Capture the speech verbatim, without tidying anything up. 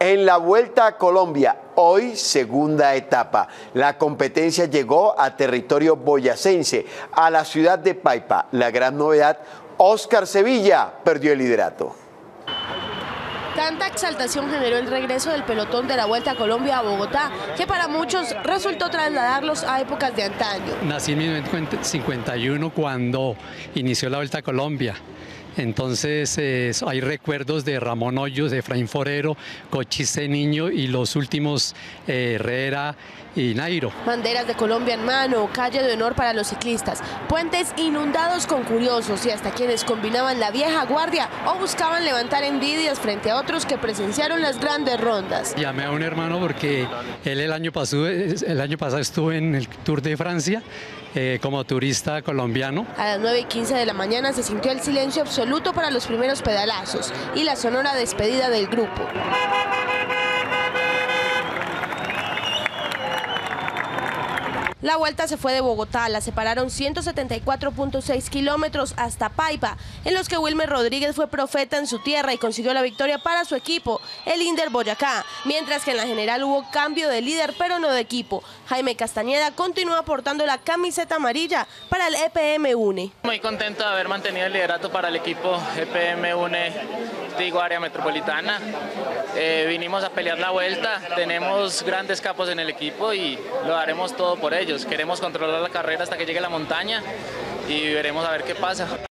En la Vuelta a Colombia, hoy segunda etapa. La competencia llegó a territorio boyacense, a la ciudad de Paipa. La gran novedad, Óscar Sevilla perdió el liderato. Tanta exaltación generó el regreso del pelotón de la Vuelta a Colombia a Bogotá, que para muchos resultó trasladarlos a épocas de antaño. Nací en mil novecientos cincuenta y uno cuando inició la Vuelta a Colombia. Entonces eh, hay recuerdos de Ramón Hoyos, de Efraín Forero, Cochise de Niño y los últimos eh, Herrera y Nairo. Banderas de Colombia en mano, calle de honor para los ciclistas, puentes inundados con curiosos y hasta quienes combinaban la vieja guardia o buscaban levantar envidias frente a otros que presenciaron las grandes rondas. Llamé a un hermano porque él el año pasado, el año pasado estuvo en el Tour de Francia eh, como turista colombiano. A las nueve y quince de la mañana se sintió el silencio absoluto para los primeros pedalazos y la sonora despedida del grupo. La vuelta se fue de Bogotá, la separaron ciento setenta y cuatro punto seis kilómetros hasta Paipa, en los que Wilmer Rodríguez fue profeta en su tierra y consiguió la victoria para su equipo, el Inder Boyacá, mientras que en la general hubo cambio de líder pero no de equipo. Jaime Castañeda continúa portando la camiseta amarilla para el E P M UNE. Muy contento de haber mantenido el liderato para el equipo E P M UNE Digo Área Metropolitana. Eh, vinimos a pelear la vuelta, tenemos grandes capos en el equipo y lo haremos todo por ellos. Queremos controlar la carrera hasta que llegue la montaña y veremos a ver qué pasa.